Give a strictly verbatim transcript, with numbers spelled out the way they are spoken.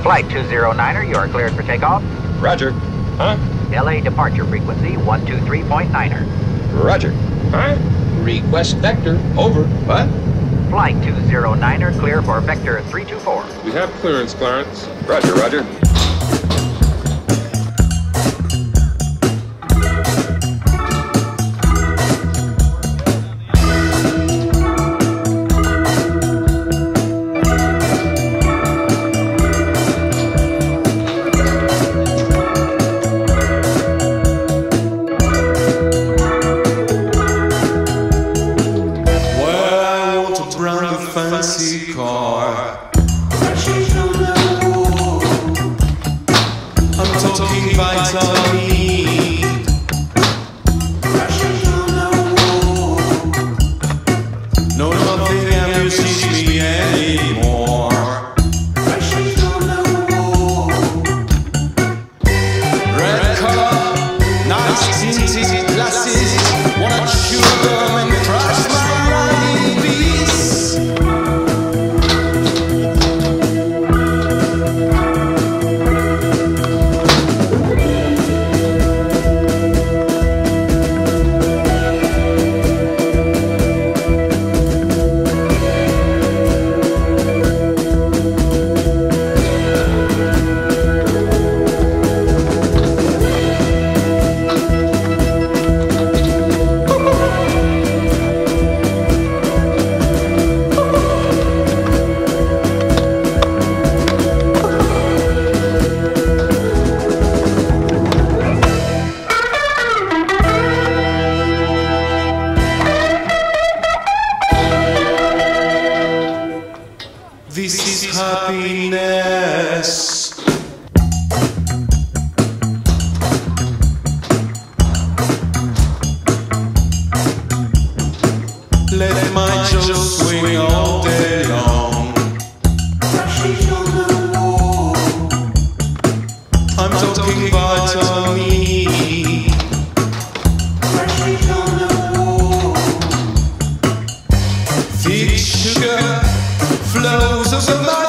Flight two zero niner, you are cleared for takeoff. Roger. Huh? L A departure frequency one two three point niner. Roger. Huh? Request vector. Over. What? Flight two zero niner, clear for vector three two four. We have clearance, Clarence. Roger, roger. Fancy car. I'm talking vitamin. No, nothing amuses me anymore. Red color, nice tinted glasses. Wanna chew them and crush my writing piece. This is happiness. Let my jaw swing all day long. I'm talking vitamin. Thick sugar flows over my